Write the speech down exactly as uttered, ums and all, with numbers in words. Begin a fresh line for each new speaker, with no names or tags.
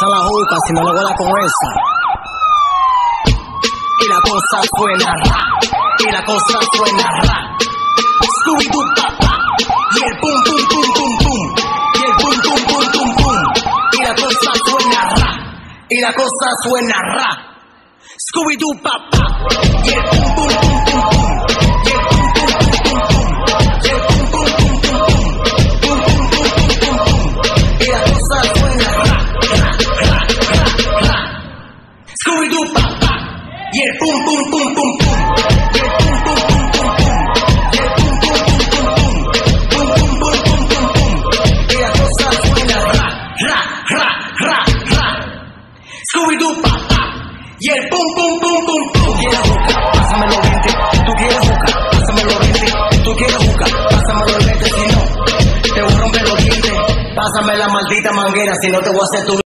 pasa la juca si no le vuela con esa. Y la cosa suena ra, y la cosa suena ra. Scooby Doo papá, y el pum pum pum pum pum, y el pum pum pum pum pum. Y la cosa suena ra, y la cosa suena ra. Scooby Doo papá, y el pum pum pum pum pum. Scooby-Doo papá, y el pum pum pum pum pum, y el pum pum pum pum pum, y el pum pum pum pum pum, pum pum pum pum pum pum, y la cosa suena ra, ra, ra, ra, ra. Scooby-Doo papá, y el pum pum pum pum pum. Tú quieres jugar, pásame los veinte. Tú quieres jugar, pásame los veinte. Tú quieres jugar, pásame los veinte. Si no, te voy a romper los dientes. Pásame la maldita manguera, si no te voy a hacer tu